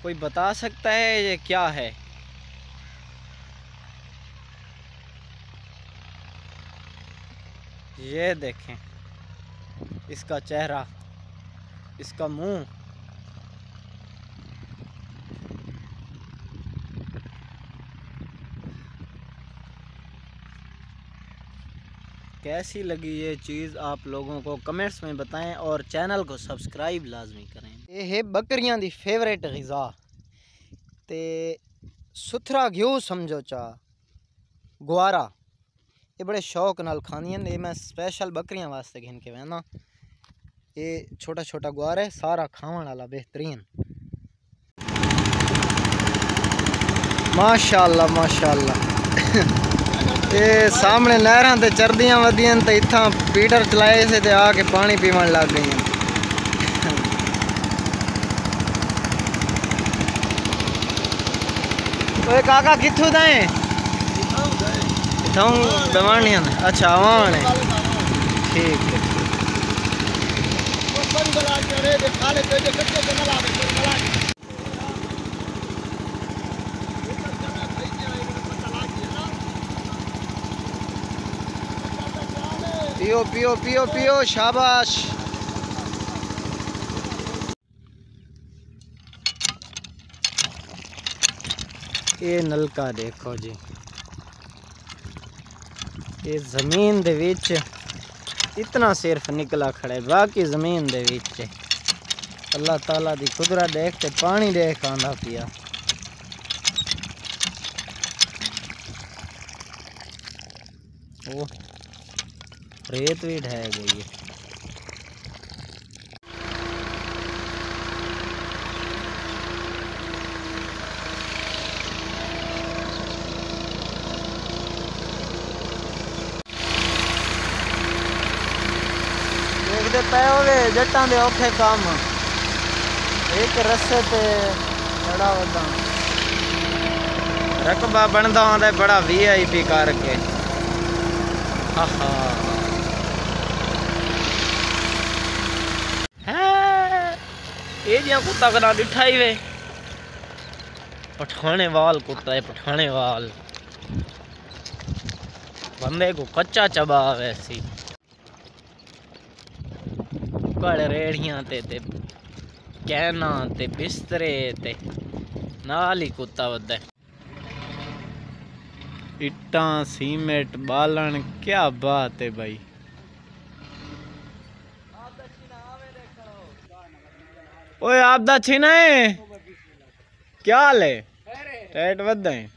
कोई बता सकता है ये क्या है? ये देखें इसका चेहरा, इसका मुंह। कैसी लगी ये चीज़ आप लोगों को कमेंट्स में बताएं और चैनल को सब्सक्राइब लाजमी करें। ये है बकरियां दी फेवरेट ग़िज़ा ते सुथरा घ्यू समझो चा गुआरा, ये बड़े शौक नाल खांदियां ने। मैं स्पेशल बकरियां वास्ते घिन के वहना। ये छोटा छोटा गुआरा है, सारा खावन वाला बेहतरीन। माशाअल्लाह माशाअल्लाह। ये सामने नहरां ते चरदियां वदियां ते इत्थां पीटर चलाए से ते आके पानी पीवन लग गई। ओए काका कित्थों दा है? इत्थों दवानियां। अच्छा आवान है, ठीक है। पियो पियो पियो पियो, शाबाश। ये नलका देखो जी, ये जमीन दे विच इतना सिर्फ निकला खड़ा है, बाकी जमीन दे विच अल्लाह ताला दी कुदरत देख के पानी देख आंदा पिया। ओ रेत भी ढह गई है। देखते पे होवे जट्टां दे औखे काम, एक रस्से ते बड़ा वड्डा रकबा बनदा आंदा बड़ा VIP करके। आहा ये जिया कुत्ता कदा डिठा ही वे, पठाने वाल कुत्ता है, पठाने वाल बंदे को कच्चा चबा वैसी। कड़ रेड़ियां ते कैना ते बिस्तरे ते नाल ही कुत्ता वदा। इट्टां सीमेंट बालन, क्या बात है भाई। ओए आप दा छीना है क्या हाल है? टाइट वदा है।